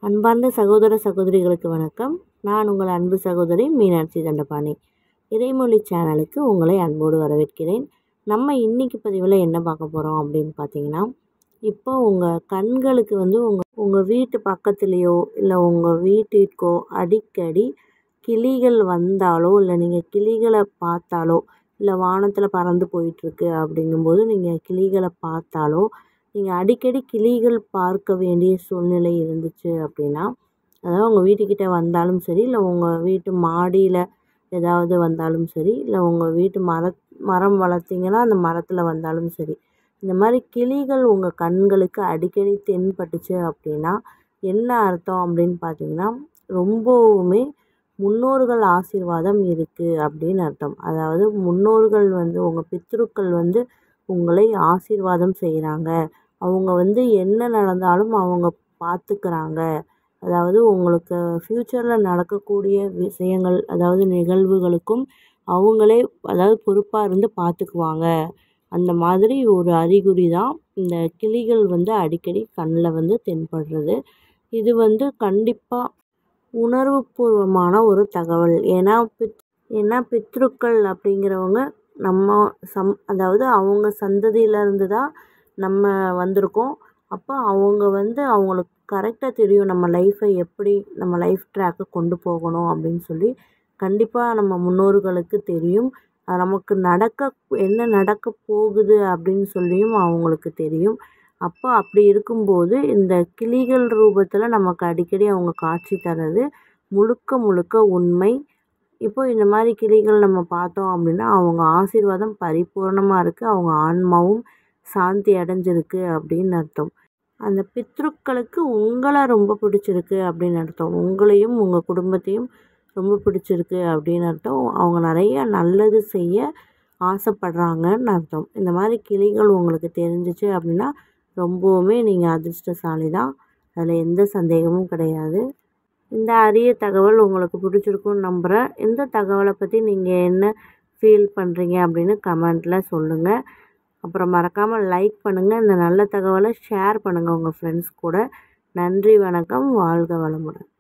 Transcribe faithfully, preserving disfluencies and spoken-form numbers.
அன்பார்ந்த சகோதர சகோதரிகளுக்கு வணக்கம். நான் உங்கள் அன்பு சகோதரி மீனாட்சி தண்டபாணி. இறைமொழி சேனலுக்கு உங்களை அன்போடு வரவேற்கிறேன். நம்ம இன்னைக்கு பதிவில் என்ன பார்க்க போகிறோம் அப்படின்னு பார்த்தீங்கன்னா, இப்போ உங்கள் கண்களுக்கு வந்து உங்கள் உங்கள் வீட்டு பக்கத்துலேயோ இல்லை உங்கள் வீட்டிற்கோ அடிக்கடி கிளிகள் வந்தாலோ இல்லை நீங்கள் கிளிகளை பார்த்தாலோ இல்லை வானத்தில் பறந்து போயிட்டுருக்கு அப்படிங்கும்போது நீங்கள் கிளிகளை பார்த்தாலோ நீங்கள் அடிக்கடி கிளிகள் பார்க்க வேண்டிய சூழ்நிலை இருந்துச்சு அப்படின்னா, அதாவது உங்கள் வீட்டுக்கிட்ட வந்தாலும் சரி, இல்லை உங்கள் வீட்டு மாடியில் ஏதாவது வந்தாலும் சரி, இல்லை உங்கள் வீட்டு மர மரம் வளர்த்திங்கன்னா அந்த மரத்தில் வந்தாலும் சரி, இந்த மாதிரி கிளிகள் உங்கள் கண்களுக்கு அடிக்கடி தென்பட்டுச்சு அப்படின்னா என்ன அர்த்தம் அப்படின்னு பார்த்தீங்கன்னா, ரொம்பவுமே முன்னோர்கள் ஆசீர்வாதம் இருக்குது அப்படின்னு அர்த்தம். அதாவது முன்னோர்கள் வந்து உங்கள் பித்ருக்கள் வந்து உங்களை ஆசீர்வாதம் செய்கிறாங்க. அவங்க வந்து என்ன நடந்தாலும் அவங்க பார்த்துக்கிறாங்க. அதாவது உங்களுக்கு ஃப்யூச்சரில் நடக்கக்கூடிய விஷயங்கள், அதாவது நிகழ்வுகளுக்கும் அவங்களே அதாவது பொறுப்பாக இருந்து பார்த்துக்குவாங்க. அந்த மாதிரி ஒரு அறிகுறி தான் இந்த கிளிகள் வந்து அடிக்கடி கண்ணில் வந்து தென்படுறது. இது வந்து கண்டிப்பாக உணர்வுபூர்வமான ஒரு தகவல். ஏன்னா பித் ஏன்னா பித்ருக்கள் அப்படிங்கிறவங்க நம்ம சம் அதாவது அவங்க சந்ததியிலேருந்து தான் நம்ம வந்திருக்கோம். அப்போ அவங்க வந்து அவங்களுக்கு கரெக்டாக தெரியும் நம்ம லைஃப்பை எப்படி நம்ம லைஃப் ட்ராக்கை கொண்டு போகணும் அப்படின்னு சொல்லி கண்டிப்பாக நம்ம முன்னோர்களுக்கு தெரியும். அது நமக்கு நடக்க என்ன நடக்க போகுது அப்படின்னு சொல்லியும் அவங்களுக்கு தெரியும். அப்போ அப்படி இருக்கும்போது இந்த கிளிகள் ரூபத்தில் நமக்கு அடிக்கடி அவங்க காட்சி தர்றது முழுக்க முழுக்க உண்மை. இப்போ இந்த மாதிரி கிளிகள் நம்ம பார்த்தோம் அப்படின்னா அவங்க ஆசீர்வாதம் பரிபூர்ணமாக இருக்குது. அவங்க ஆன்மாவும் சாந்தி அடைஞ்சிருக்கு அப்படின்னு அர்த்தம். அந்த பித்ருக்களுக்கு உங்களை ரொம்ப பிடிச்சிருக்கு அப்படின்னு அர்த்தம். உங்களையும் உங்கள் குடும்பத்தையும் ரொம்ப பிடிச்சிருக்கு அப்படின்னு அர்த்தம். அவங்க நிறைய நல்லது செய்ய ஆசைப்படுறாங்கன்னு அர்த்தம். இந்த மாதிரி கிளிகள் உங்களுக்கு தெரிஞ்சிச்சு அப்படின்னா ரொம்பவுமே நீங்கள் அதிர்ஷ்டசாலி தான். அதில் எந்த சந்தேகமும் கிடையாது. இந்த அரிய தகவல் உங்களுக்கு பிடிச்சிருக்குன்னு நம்புகிறேன். இந்த தகவலை பற்றி நீங்கள் என்ன ஃபீல் பண்ணுறீங்க அப்படின்னு கமெண்ட்டில் சொல்லுங்கள். அப்புறம் மறக்காமல் லைக் பண்ணுங்கள். இந்த நல்ல தகவலை ஷேர் பண்ணுங்கள் உங்கள் ஃப்ரெண்ட்ஸ் கூட. நன்றி, வணக்கம், வாழ்க வளமுடன்.